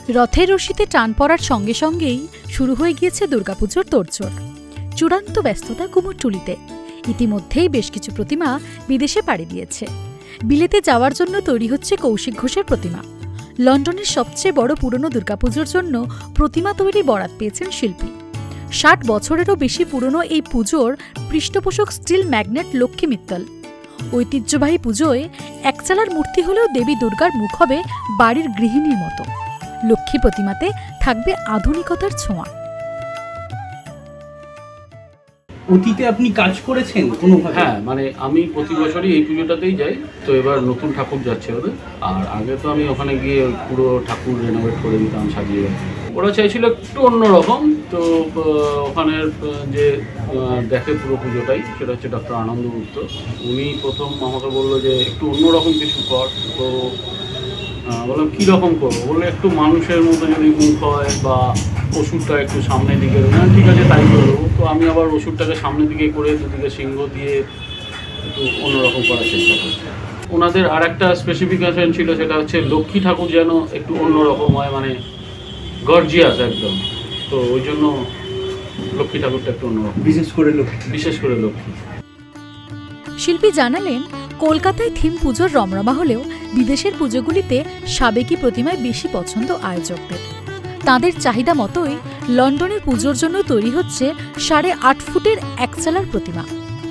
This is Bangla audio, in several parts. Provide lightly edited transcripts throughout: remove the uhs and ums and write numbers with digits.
রথের রশিতে টান পড়ার সঙ্গে সঙ্গেই শুরু হয়ে গিয়েছে দুর্গাপুজোর তোড়জোড়। চূড়ান্ত ব্যস্ততা কুমোরটুলিতে। ইতিমধ্যেই বেশ কিছু প্রতিমা বিদেশে পাড়ি দিয়েছে। বিলেতে যাওয়ার জন্য তৈরি হচ্ছে কৌশিক ঘোষের প্রতিমা। লন্ডনের সবচেয়ে বড় পুরনো দুর্গাপুজোর জন্য প্রতিমা তৈরি বরাত পেয়েছেন শিল্পী। ৬০ বছরেরও বেশি পুরনো এই পুজোর পৃষ্ঠপোষক স্টিল ম্যাগনেট লক্ষ্মী মিত্তল। ঐতিহ্যবাহী পুজোয় একচালার মূর্তি হলেও দেবী দুর্গার মুখ হবে বাড়ির গৃহিণীর মতো। লক্ষ্মী প্রতিমাতে থাকবে আধুনিকতার ছোঁয়া। অতীতে আপনি কাজ করেছেন কোনোভাবে? হ্যাঁ, মানে আমি প্রতি বছরই এই পুজোটাতেই যাই। তো এবার নতুন ঠাকুর যাচ্ছে ওদের। আর আগে তো আমি ওখানে গিয়ে পুরো ঠাকুর রেনোভেট করে দিতাম, সাজিয়ে। ওরা চাইছিল একটু অন্যরকম। তো ওখানের যে দেখে পুরো পুজোটাই, সেটা হচ্ছে ডক্টর আনন্দ গুপ্ত। উনি প্রথম আমাকে বললো যে একটু অন্যরকম কিছু কর। তো বললাম কীরকম করবো? বললো একটু মানুষের মতো যদি মুখ হয় বা ওষুধটা একটু সামনের দিকে, ঠিক আছে তাই করবো। তো আমি আবার ওষুধটাকে সামনের দিকে করে দুদিকে সিংহ দিয়ে একটু অন্যরকম করার চেষ্টা করছি। ওনাদের আর একটা স্পেসিফিকেশন ছিল, সেটা হচ্ছে লক্ষ্মী ঠাকুর যেন একটু অন্যরকম হয়, মানে গর্জিয়াস একদম। তো ওই জন্য লক্ষ্মী ঠাকুরটা একটু অন্যরকম, বিশেষ করে লক্ষ্মী। শিল্পী জানালেন, কলকাতায় থিম পুজোর রমরমা হলেও বিদেশের পুজোগুলিতে সাবেকি প্রতিমায় বেশি পছন্দ আয়োজকদের। তাঁদের চাহিদা মতোই লন্ডনের পুজোর জন্য তৈরি হচ্ছে ৮.৫ ফুটের একচালার প্রতিমা।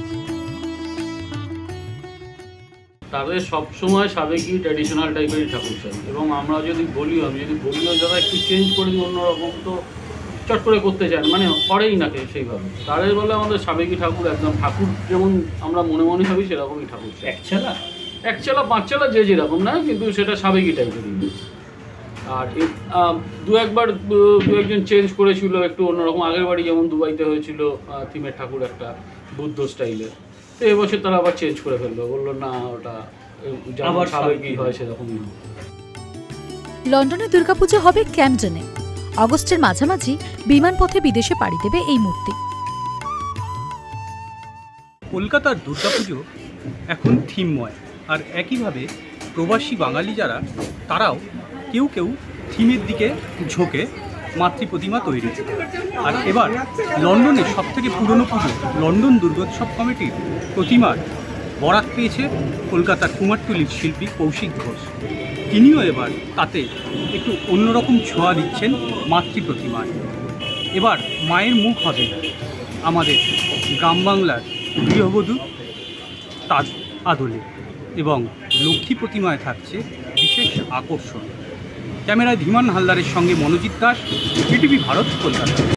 তাদের সবসময় সাবেকি ট্র্যাডিশনাল টাইপেরই ঠাকুর চাই। এবং আমরা যদি বলিও, যারা একটু চেঞ্জ করে দিই অন্যরকম, তো চট করে করতে চান, মানে করেই না কে সেইভাবে। তাদের বলে আমাদের সাবেকি ঠাকুর, একদম ঠাকুর যেমন আমরা মনে মনে ভাবি সেরকমই ঠাকুর চাই। একচালা ৫ চালা যে যেরকম না, কিন্তু সেটা সাবেকি টাইপেরই। আর দু একজন চেঞ্জ করেছিল একটু অন্যরকম। আগের বাড়ি যেমন দুবাইতে হয়েছিল থিমের ঠাকুর একটা বুদ্ধ স্টাইলের, তো এবছর তারা আবার চেঞ্জ করে ফেললো, বললো না ওটা আবার সাবেকি হয় সেরকমই। লন্ডনে দুর্গাপুজো হবে ক্যাম্পডনে। অগস্টের মাঝামাঝি বিমানপথে বিদেশে পাড়ি দেবে এই মূর্তি। কলকাতার দুর্গাপুজো এখন থিমময়। আর একইভাবে প্রবাসী বাঙালি যারা, তারাও কেউ থিমের দিকে ঝোঁকে মাতৃ প্রতিমা তৈরি। আর এবার লন্ডনের সবথেকে পুরনো পুজো লন্ডন দুর্গোৎসব কমিটির প্রতিমার বরাত পেয়েছে কলকাতার কুমারটুলির শিল্পী কৌশিক ঘোষ। তিনিও এবার তাতে একটু অন্যরকম ছোঁয়া দিচ্ছেন মাতৃ প্রতিমায়। এবার মায়ের মুখ হবে আমাদের গ্রাম বাংলার গৃহবধূ তার আদলে, এবং লক্ষ্মী প্রতিমায় থাকছে বিশেষ আকর্ষণ। ক্যামেরায় ধীমান হালদারের সঙ্গে মনোজিৎ দাস, বিটিভি ভারত, কলকাতা।